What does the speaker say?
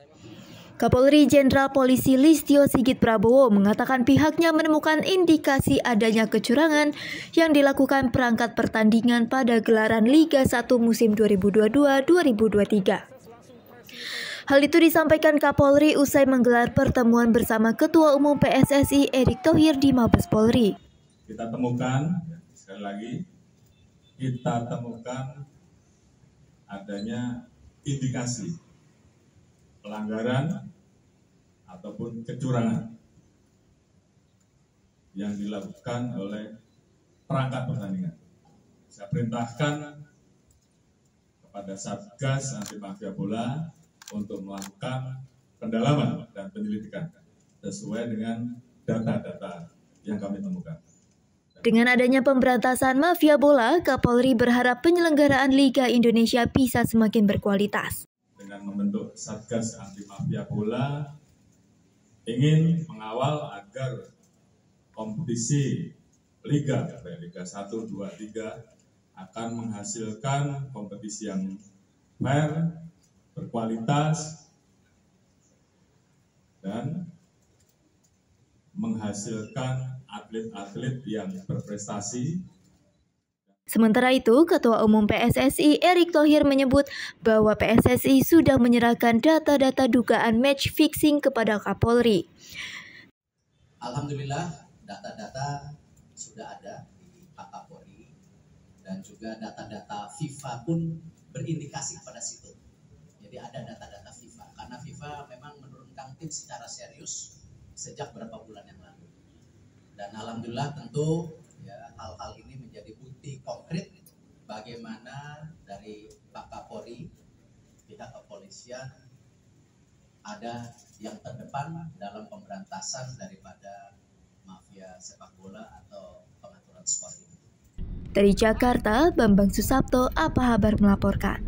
Kapolri Jenderal Polisi Listio Sigit Prabowo mengatakan pihaknya menemukan indikasi adanya kecurangan yang dilakukan perangkat pertandingan pada gelaran Liga 1 musim 2022-2023. Hal itu disampaikan Kapolri usai menggelar pertemuan bersama Ketua Umum PSSI Erick Thohir di Mabes Polri. Kita temukan, sekali lagi, kita temukan adanya indikasi pelanggaran ataupun kecurangan yang dilakukan oleh perangkat pertandingan. Saya perintahkan kepada Satgas Anti Mafia Bola untuk melakukan pendalaman dan penyelidikan sesuai dengan data-data yang kami temukan. Dengan adanya pemberantasan mafia bola, Kapolri berharap penyelenggaraan Liga Indonesia bisa semakin berkualitas. Dengan membentuk Satgas Anti Mafia Bola, ingin mengawal agar kompetisi Liga 1, 2, 3 akan menghasilkan kompetisi yang fair, berkualitas, dan menghasilkan atlet-atlet yang berprestasi. Sementara itu, Ketua Umum PSSI Erick Thohir menyebut bahwa PSSI sudah menyerahkan data-data dugaan match fixing kepada Kapolri. Alhamdulillah, data-data sudah ada di Pak Kapolri dan juga data-data FIFA pun berindikasi kepada situ. Jadi ada data-data FIFA karena FIFA memang menurunkan tim secara serius sejak beberapa bulan yang lalu. Dan alhamdulillah tentu ya, hal-hal ini menjadi bukti konkret bagaimana dari Pak Kapolri, pihak kepolisian ada yang terdepan dalam pemberantasan daripada mafia sepak bola atau pengaturan skor ini. Dari Jakarta, Bambang Susapto, Apa Kabar melaporkan.